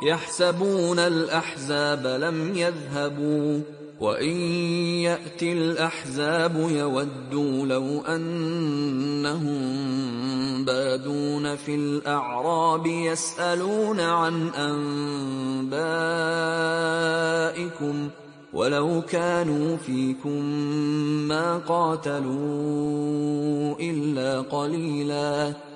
يحسبون الأحزاب لم يذهبوا وإن يأتي الأحزاب يودوا لو أنهم بادون في الأعراب يسألون عن أنبائكم ولو كانوا فيكم ما قاتلوا إلا قليلا